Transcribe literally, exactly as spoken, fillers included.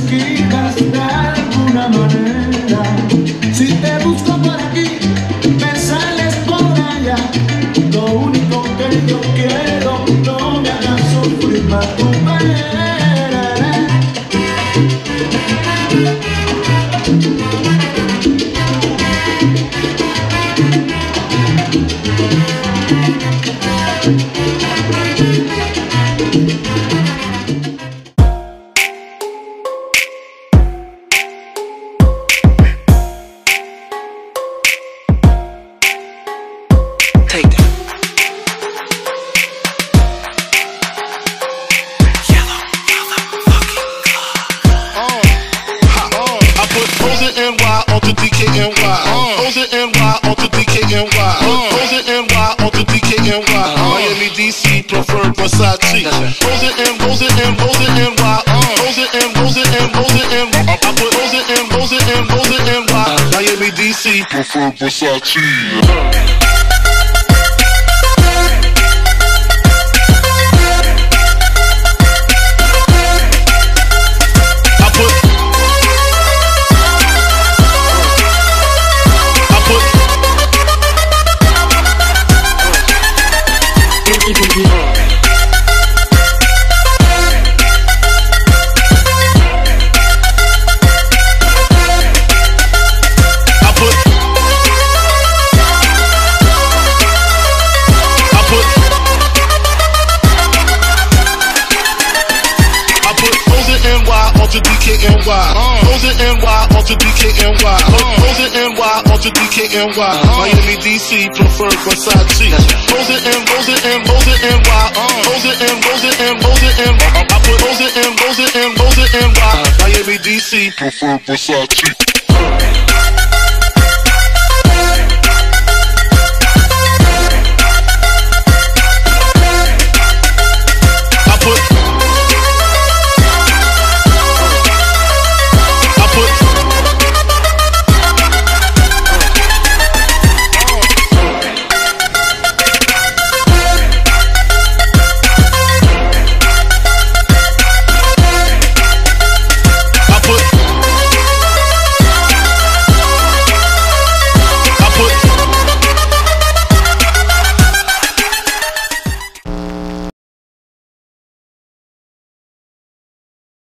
esquitas de alguna manera. Si te busco por aquí, me sales por allá. Lo único que yo quiero, no me hagas sufrir más tu pena. Take that. Yellow motherfucking club. Uh, ha, uh, I put Rose N Y onto D K N Y. Uh, Rose N Y onto D K N Y. Uh, Rose N Y onto D K N Y. Uh, Miami, D C, prefer Versace. Rose N, Rose N, Rose N Y. Uh, Rose N, Rose N, Rose N Y. I put Rose N, Rose N, Rose N Y. Miami, D C, prefer Versace. Onto D K N Y, Rose N Y onto D K N Y, Rose N Y onto D K N Y, Miami, D C, prefer Versace. Rose N, Rose N, Rose N Y, Rose N, Rose N, Rose N Y. I put Rose N, Rose N, Rose N Y, Miami, D C, prefer Versace.